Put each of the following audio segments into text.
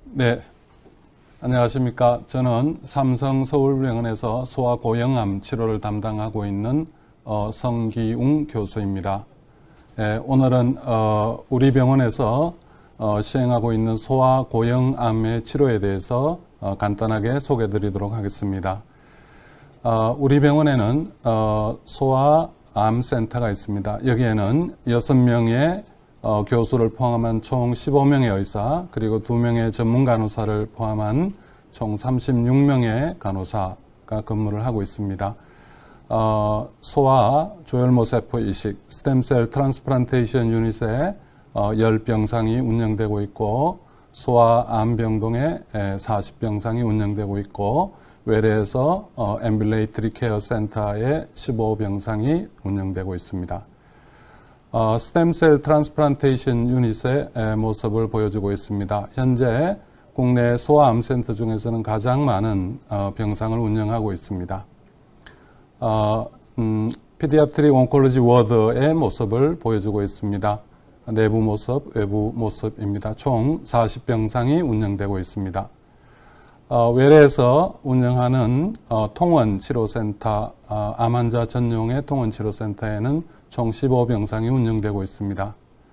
네, 안녕하십니까. 저는 삼성서울병원에서 소아고형암 치료를 담당하고 있는 성기웅 교수입니다. 오늘은 우리 병원에서 시행하고 있는 소아고형암의 치료에 대해서 간단하게 소개해 드리도록 하겠습니다. 우리 병원에는 소아암센터가 있습니다. 여기에는 6명의 교수를 포함한 총 15명의 의사, 그리고 2명의 전문 간호사를 포함한 총 36명의 간호사가 근무를 하고 있습니다. 소아 조혈모세포 이식, 스템셀 트랜스플란테이션 유닛에 10병상이 운영되고 있고, 소아암병동에 40병상이 운영되고 있고, 외래에서 앰뷸레이터리 케어 센터에 15병상이 운영되고 있습니다. 스템셀 트랜스플란테이션 유닛의 모습을 보여주고 있습니다. 현재 국내 소아암센터 중에서는 가장 많은 병상을 운영하고 있습니다. 피디아트릭 온콜로지 워드의 모습을 보여주고 있습니다. 내부 모습, 외부 모습입니다. 총 40병상이 운영되고 있습니다. 외래에서 운영하는 통원치료센터, 암 환자 전용의 통원치료센터에는 총 15병상이 운영되고 있습니다.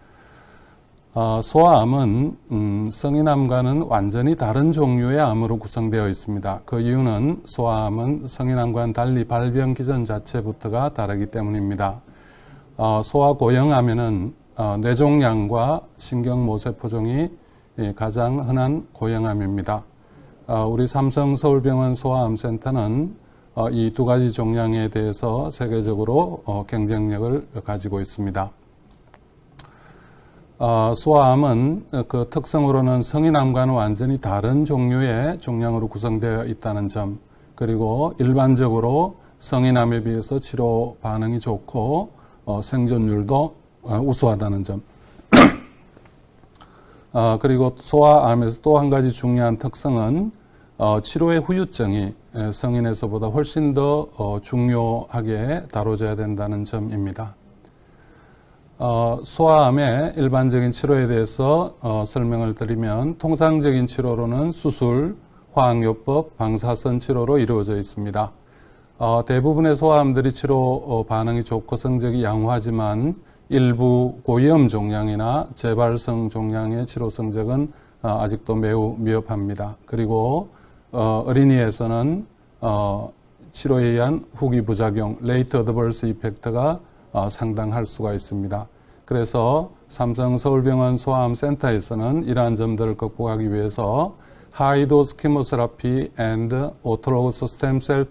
소아암은 성인암과는 완전히 다른 종류의 암으로 구성되어 있습니다. 그 이유는 소아암은 성인암과는 달리 발병 기전 자체부터가 다르기 때문입니다. 소아고형암에는 뇌종양과 신경모세포종이 가장 흔한 고형암입니다. 우리 삼성서울병원 소아암센터는 이 두 가지 종양에 대해서 세계적으로 경쟁력을 가지고 있습니다. 소아암은 그 특성으로는 성인암과는 완전히 다른 종류의 종양으로 구성되어 있다는 점, 그리고 일반적으로 성인암에 비해서 치료 반응이 좋고 생존율도 우수하다는 점, 그리고 소아암에서 또 한 가지 중요한 특성은 치료의 후유증이 성인에서보다 훨씬 더 중요하게 다뤄져야 된다는 점입니다. 소아암의 일반적인 치료에 대해서 설명을 드리면, 통상적인 치료로는 수술, 화학요법, 방사선 치료로 이루어져 있습니다. 대부분의 소아암들이 치료 반응이 좋고 성적이 양호하지만 일부 고위험 종양이나 재발성 종양의 치료 성적은 아직도 매우 미흡합니다. 그리고 어린이에서는 치료에 의한 후기 부작용, 레이트 어드버스 이펙트가 상당할 수가 있습니다. 그래서 삼성서울병원 소아암센터에서는 이러한 점들을 극복하기 위해서 하이도스 키모세라피 앤드 오토로그스 스템셀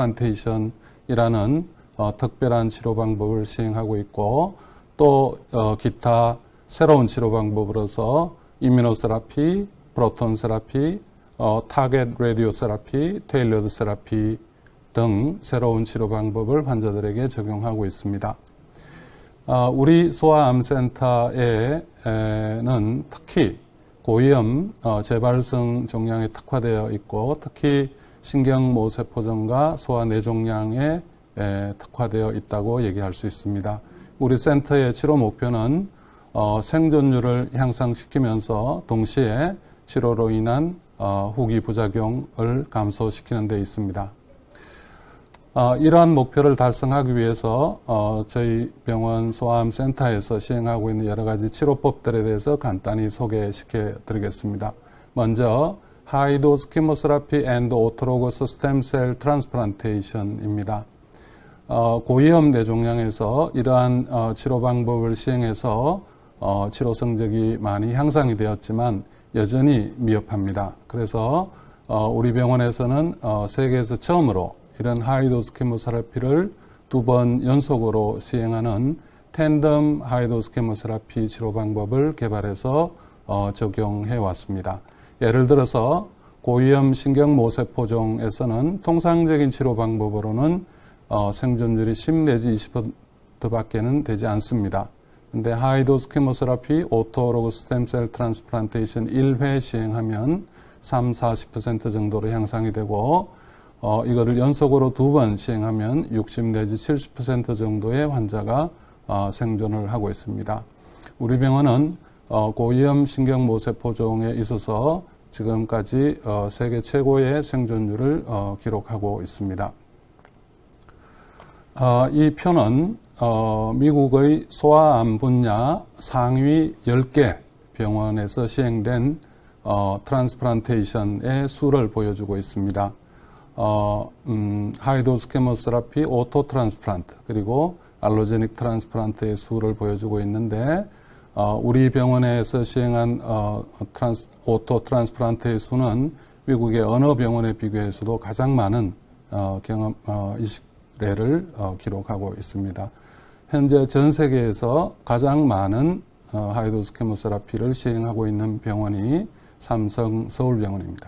트랜스플란테이션이라는 특별한 치료 방법을 시행하고 있고, 또 기타 새로운 치료 방법으로서 이뮤노세라피, 프로톤 세라피, 타겟 라디오 세라피, 테일러드 세라피 등 새로운 치료 방법을 환자들에게 적용하고 있습니다. 우리 소아암센터에는 특히 고위험 재발성 종양에 특화되어 있고, 특히 신경모세포종과 소아뇌종양에 특화되어 있다고 얘기할 수 있습니다. 우리 센터의 치료 목표는 생존율을 향상시키면서 동시에 치료로 인한 후기 부작용을 감소시키는 데 있습니다. 이러한 목표를 달성하기 위해서 저희 병원 소아암센터에서 시행하고 있는 여러 가지 치료법들에 대해서 간단히 소개시켜 드리겠습니다. 먼저 하이도스 키모세라피 앤드 오토로그스 스템셀 트랜스플란테이션입니다. 고위험 뇌종양에서 이러한 치료 방법을 시행해서 치료 성적이 많이 향상이 되었지만 여전히 미흡합니다. 그래서 우리 병원에서는 세계에서 처음으로 이런 하이도스 키모세라피를 2번 연속으로 시행하는 텐덤 하이도스 키모세라피 치료 방법을 개발해서 적용해 왔습니다. 예를 들어서 고위험 신경모세포종에서는 통상적인 치료 방법으로는 생존율이 10 내지 20%밖에는 되지 않습니다. 근데 하이도스 키모세라피 오토로그스 스템셀 트랜스플란테이션 1회 시행하면 30-40% 정도로 향상이 되고, 이거를 연속으로 2번 시행하면 60 내지 70% 정도의 환자가 생존을 하고 있습니다. 우리 병원은 고위험 신경모세포종에 있어서 지금까지 세계 최고의 생존율을 기록하고 있습니다. 이 표는 미국의 소아암 분야 상위 10개 병원에서 시행된 트랜스플란테이션의 수를 보여주고 있습니다. 하이도스 케모세라피, 오토 트랜스플란트, 그리고 알로제닉 트랜스플란트의 수를 보여주고 있는데 우리 병원에서 시행한 오토 트랜스플란트의 수는 미국의 어느 병원에 비교해서도 가장 많은 이식례를 기록하고 있습니다. 현재 전 세계에서 가장 많은 하이도스 케모세라피를 시행하고 있는 병원이 삼성 서울병원입니다.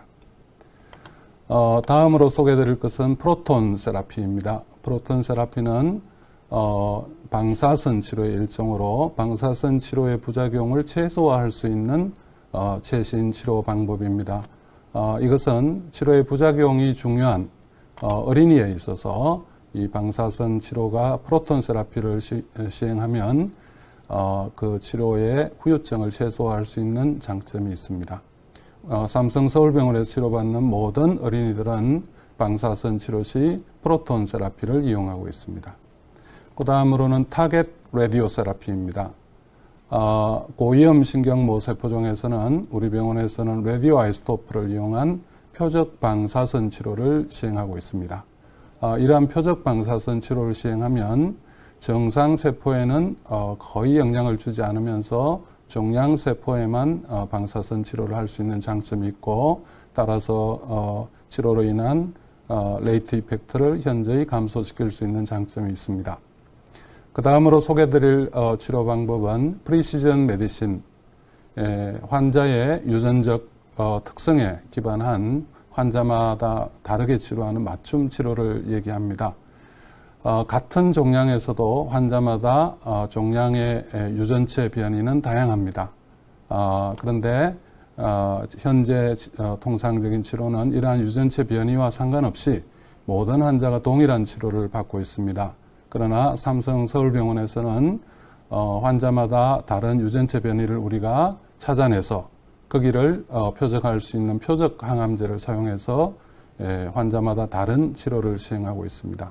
다음으로 소개해드릴 것은 프로톤 세라피입니다. 프로톤 세라피는 방사선 치료의 일종으로 방사선 치료의 부작용을 최소화할 수 있는 최신 치료 방법입니다. 이것은 치료의 부작용이 중요한 어린이에 있어서 이 방사선 치료가 프로톤 세라피를 시행하면 그 치료의 후유증을 최소화할 수 있는 장점이 있습니다. 삼성 서울병원에서 치료받는 모든 어린이들은 방사선 치료 시 프로톤 세라피를 이용하고 있습니다. 그 다음으로는 타겟 라디오 세라피입니다. 고위험 신경 모세포종에서는 우리 병원에서는 라디오 아이소토프를 이용한 표적 방사선 치료를 시행하고 있습니다. 이러한 표적 방사선 치료를 시행하면 정상 세포에는 거의 영향을 주지 않으면서 종양 세포에만 방사선 치료를 할 수 있는 장점이 있고, 따라서 치료로 인한 레이트 이펙트를 현저히 감소시킬 수 있는 장점이 있습니다. 그 다음으로 소개드릴 치료 방법은 프리시전 메디신, 환자의 유전적 특성에 기반한 환자마다 다르게 치료하는 맞춤 치료를 얘기합니다. 같은 종양에서도 환자마다 종양의 유전체 변이는 다양합니다. 그런데 현재 통상적인 치료는 이러한 유전체 변이와 상관없이 모든 환자가 동일한 치료를 받고 있습니다. 그러나 삼성 서울병원에서는 환자마다 다른 유전체 변이를 우리가 찾아내서 거기를 표적할 수 있는 표적 항암제를 사용해서 환자마다 다른 치료를 시행하고 있습니다.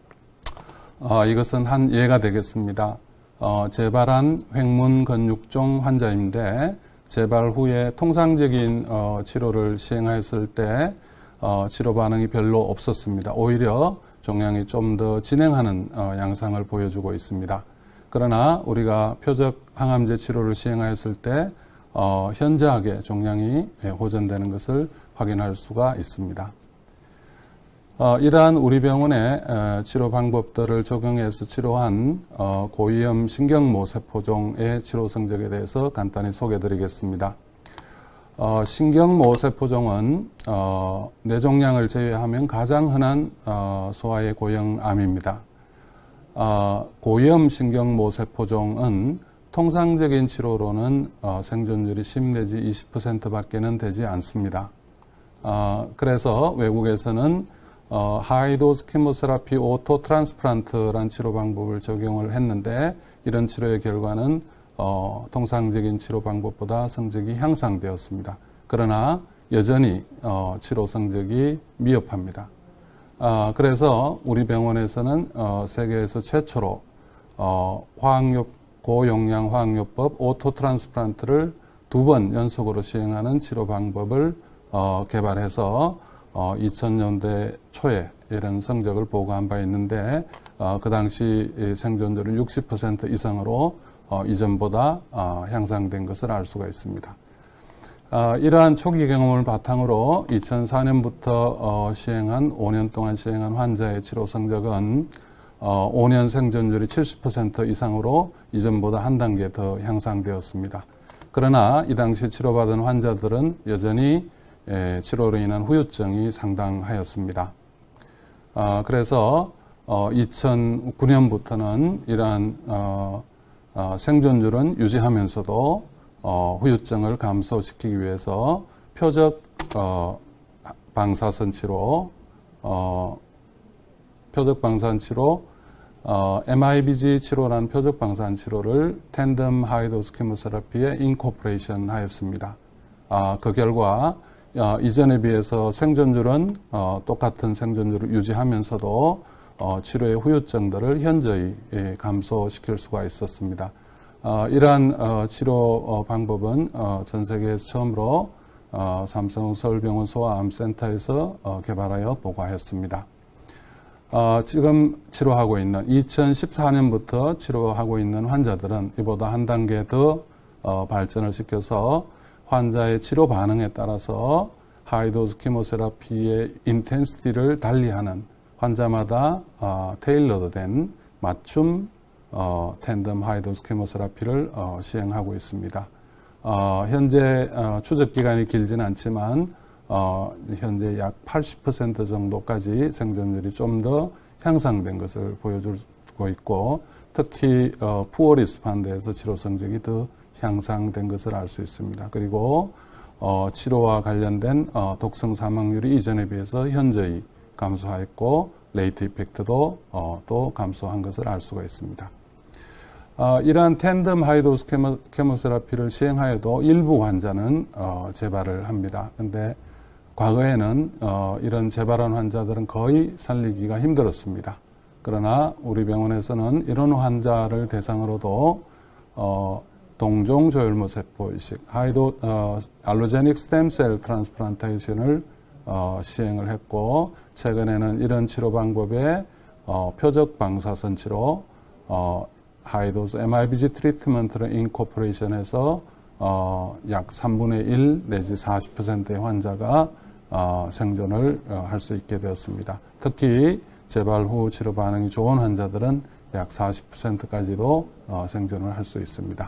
이것은 한 예가 되겠습니다. 재발한 횡문 근육종 환자인데 재발 후에 통상적인 치료를 시행했을 때 치료 반응이 별로 없었습니다. 오히려 종양이 좀 더 진행하는 양상을 보여주고 있습니다. 그러나 우리가 표적 항암제 치료를 시행하였을 때 현저하게 종양이 호전되는 것을 확인할 수가 있습니다. 이러한 우리 병원의 치료 방법들을 적용해서 치료한 고위험 신경모세포종의 치료 성적에 대해서 간단히 소개해-드리겠습니다. 신경모세포종은 뇌종양을 제외하면 가장 흔한 소아의 고형암입니다. 고위험 신경모세포종은 통상적인 치료로는 생존율이 10 내지 20%밖에는 되지 않습니다. 그래서 외국에서는 하이도스 케모세라피 오토 트랜스플란트라는 치료 방법을 적용을 했는데, 이런 치료의 결과는 통상적인 치료 방법보다 성적이 향상되었습니다. 그러나 여전히 치료 성적이 미흡합니다. 그래서 우리 병원에서는 세계에서 최초로 고용량 화학요법 오토 트랜스플란트를 2번 연속으로 시행하는 치료 방법을 개발해서 2000년대 초에 이런 성적을 보고한 바 있는데, 그 당시 생존율은 60% 이상으로 이전보다 향상된 것을 알 수가 있습니다. 이러한 초기 경험을 바탕으로 2004년부터 5년 동안 시행한 환자의 치료 성적은 5년 생존율이 70% 이상으로 이전보다 한 단계 더 향상되었습니다. 그러나 이 당시 치료받은 환자들은 여전히 치료로 인한 후유증이 상당하였습니다. 그래서 2009년부터는 이러한 생존율은 유지하면서도 후유증을 감소시키기 위해서 표적 방사선 치료, MIBG 치료라는 표적 방사선 치료를 텐덤 하이도스 케모세라피에 인코퍼레이션 하였습니다. 그 결과 이전에 비해서 생존율은 똑같은 생존율을 유지하면서도 치료의 후유증들을 현저히 감소시킬 수가 있었습니다. 이러한 치료 방법은 전 세계에서 처음으로 삼성 서울병원 소아암센터에서 개발하여 보고하였습니다. 지금 치료하고 있는 2014년부터 치료하고 있는 환자들은 이보다 한 단계 더 발전을 시켜서 환자의 치료 반응에 따라서 하이도즈 키모세라피의 인텐시티를 달리하는 환자마다 테일러드 된 맞춤 텐덤 하이도즈 키모세라피를 시행하고 있습니다. 현재 추적 기간이 길지는 않지만 현재 약 80% 정도까지 생존율이 좀 더 향상된 것을 보여주고 있고, 특히 푸어 리스판드에서 치료 성적이 더 향상된 것을 알 수 있습니다. 그리고 치료와 관련된 독성 사망률이 이전에 비해서 현저히 감소하였고, 레이트 이펙트도 또 감소한 것을 알 수가 있습니다. 이러한 텐덤 하이도스 케모세라피를 시행하여도 일부 환자는 재발을 합니다. 근데 과거에는 이런 재발한 환자들은 거의 살리기가 힘들었습니다. 그러나 우리 병원에서는 이런 환자를 대상으로도 동종 조혈모 세포 이식, 알로제닉 스템셀 트랜스플란테이션을 시행을 했고, 최근에는 이런 치료 방법에 표적 방사선 치료, 하이도스 MIBG 트리트먼트를 인코퍼레이션해서 약 3분의 1 내지 40%의 환자가 생존을 할 수 있게 되었습니다. 특히 재발 후 치료 반응이 좋은 환자들은 약 40%까지도 생존을 할 수 있습니다.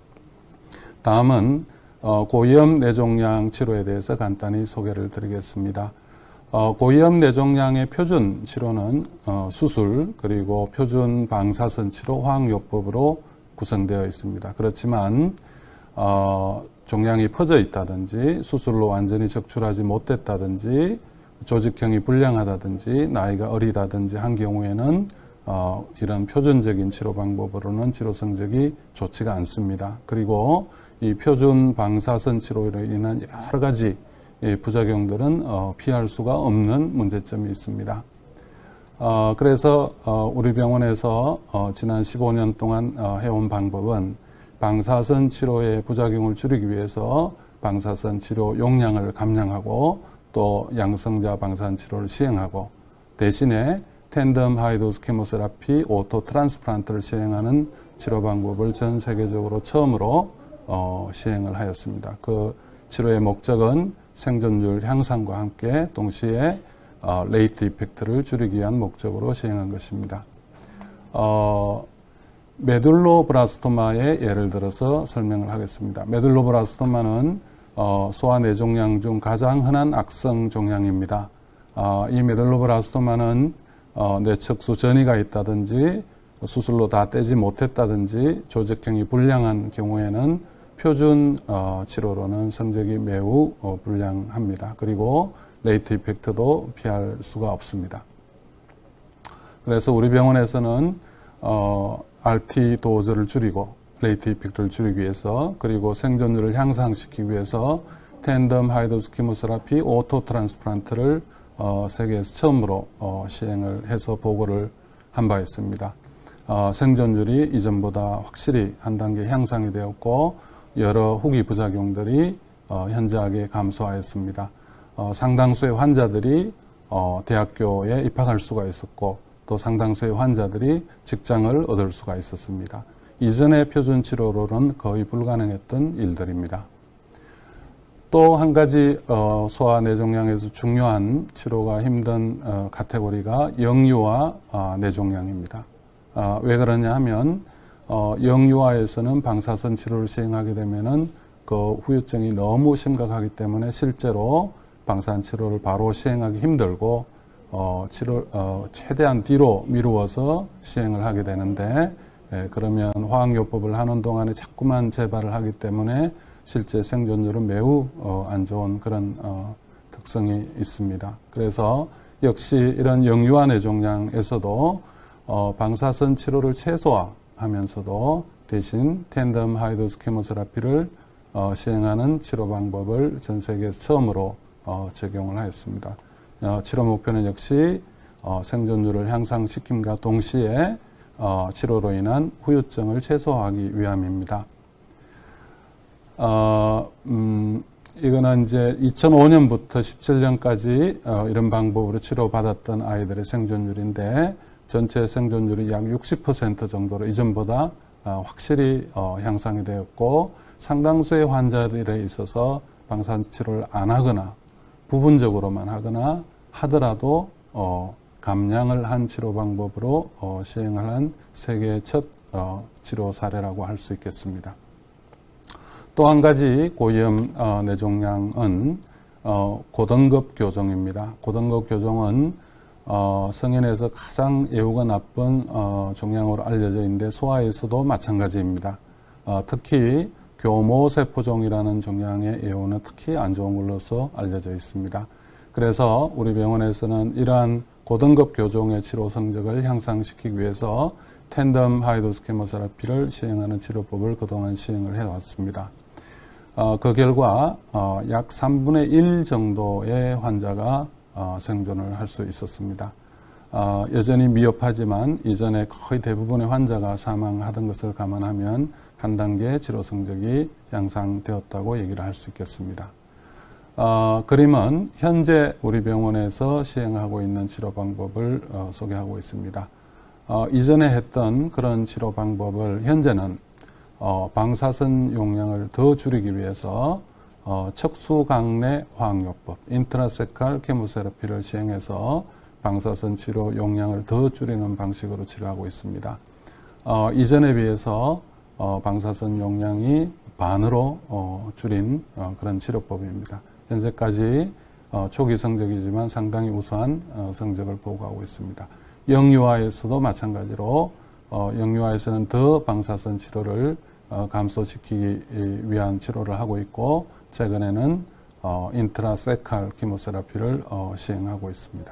다음은 고위험 뇌종양 치료에 대해서 간단히 소개를 드리겠습니다. 고위험 뇌종양의 표준 치료는 수술 그리고 표준 방사선 치료 화학요법으로 구성되어 있습니다. 그렇지만 종양이 퍼져 있다든지 수술로 완전히 적출하지 못했다든지 조직형이 불량하다든지 나이가 어리다든지 한 경우에는 이런 표준적인 치료 방법으로는 치료 성적이 좋지가 않습니다. 그리고 이 표준 방사선 치료로 인한 여러 가지 부작용들은 피할 수가 없는 문제점이 있습니다. 그래서 우리 병원에서 지난 15년 동안 해온 방법은 방사선 치료의 부작용을 줄이기 위해서 방사선 치료 용량을 감량하고 또 양성자 방사선 치료를 시행하고, 대신에 텐덤 하이도스 케모세라피 오토 트랜스플란트를 시행하는 치료 방법을 전 세계적으로 처음으로 시행을 하였습니다. 그 치료의 목적은 생존율 향상과 함께 동시에 레이트 이펙트를 줄이기 위한 목적으로 시행한 것입니다. 메둘로브라스토마의 예를 들어서 설명을 하겠습니다. 메둘로브라스토마는 소아뇌종양 중 가장 흔한 악성 종양입니다. 이 메둘로브라스토마는 뇌척수 전이가 있다든지 수술로 다 떼지 못했다든지 조직형이 불량한 경우에는 표준 치료로는 성적이 매우 불량합니다. 그리고 레이트 이펙트도 피할 수가 없습니다. 그래서 우리 병원에서는 RT 도즈를 줄이고 레이트 이펙트를 줄이기 위해서, 그리고 생존율을 향상시키기 위해서 텐덤 하이도스 키모세라피 오토 트랜스플란트를 세계에서 처음으로 시행을 해서 보고를 한 바 있습니다. 생존율이 이전보다 확실히 한 단계 향상이 되었고 여러 후기 부작용들이 현저하게 감소하였습니다. 상당수의 환자들이 대학교에 입학할 수가 있었고 또 상당수의 환자들이 직장을 얻을 수가 있었습니다. 이전의 표준 치료로는 거의 불가능했던 일들입니다. 또 한 가지 소아뇌종양에서 중요한 치료가 힘든 카테고리가 영유아 뇌종양입니다. 왜 그러냐 하면 영유아에서는 방사선 치료를 시행하게 되면은 그 후유증이 너무 심각하기 때문에 실제로 방사선 치료를 바로 시행하기 힘들고 최대한 뒤로 미루어서 시행을 하게 되는데, 그러면 화학요법을 하는 동안에 자꾸만 재발을 하기 때문에 실제 생존율은 매우 안 좋은 그런 특성이 있습니다. 그래서 역시 이런 영유아 뇌종양에서도 방사선 치료를 최소화하면서도 대신 텐덤 하이도스 케모세라피를 시행하는 치료 방법을 전 세계에서 처음으로 적용을 하였습니다. 치료 목표는 역시 생존율을 향상시킴과 동시에 치료로 인한 후유증을 최소화하기 위함입니다. 이거는 이제 2005년부터 17년까지 이런 방법으로 치료받았던 아이들의 생존율인데 전체 생존율이 약 60% 정도로 이전보다 확실히 향상이 되었고 상당수의 환자들에 있어서 방사치료를 안 하거나 부분적으로만 하거나 하더라도 감량을 한 치료 방법으로 시행을 한 세계의 첫 치료 사례라고 할 수 있겠습니다. 또 한 가지 고위험 뇌종양은 고등급 교종입니다. 고등급 교종은 성인에서 가장 예후가 나쁜 종양으로 알려져 있는데 소아에서도 마찬가지입니다. 특히 교모세포종이라는 종양의 예후는 특히 안 좋은 걸로서 알려져 있습니다. 그래서 우리 병원에서는 이러한 고등급 교종의 치료 성적을 향상시키기 위해서 텐덤 하이도스 케모세라피를 시행하는 치료법을 그동안 시행을 해왔습니다. 그 결과 약 3분의 1 정도의 환자가 생존을 할 수 있었습니다. 여전히 미흡하지만 이전에 거의 대부분의 환자가 사망하던 것을 감안하면 한 단계 치료 성적이 향상되었다고 얘기를 할 수 있겠습니다. 그림은 현재 우리 병원에서 시행하고 있는 치료 방법을 소개하고 있습니다. 이전에 했던 그런 치료 방법을 현재는 방사선 용량을 더 줄이기 위해서 척수강내 화학요법, 인트라세칼 케모세라피를 시행해서 방사선 치료 용량을 더 줄이는 방식으로 치료하고 있습니다. 이전에 비해서 방사선 용량이 반으로 줄인 그런 치료법입니다. 현재까지 초기 성적이지만 상당히 우수한 성적을 보고하고 있습니다. 영유아에서도 마찬가지로 영유아에서는 더 방사선 치료를 감소시키기 위한 치료를 하고 있고 최근에는 인트라세칼 키모세라피를 시행하고 있습니다.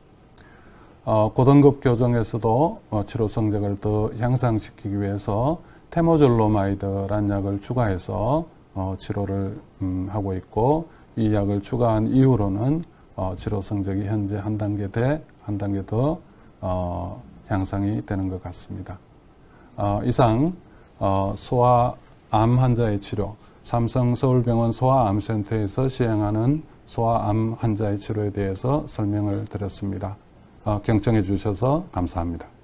고등급 교정에서도 치료 성적을 더 향상시키기 위해서 테모졸로마이드라는 약을 추가해서 치료를 하고 있고 이 약을 추가한 이후로는 치료 성적이 현재 한 단계 더 향상이 되는 것 같습니다. 이상 소아암 환자의 치료, 삼성서울병원 소아암센터에서 시행하는 소아암 환자의 치료에 대해서 설명을 드렸습니다. 경청해 주셔서 감사합니다.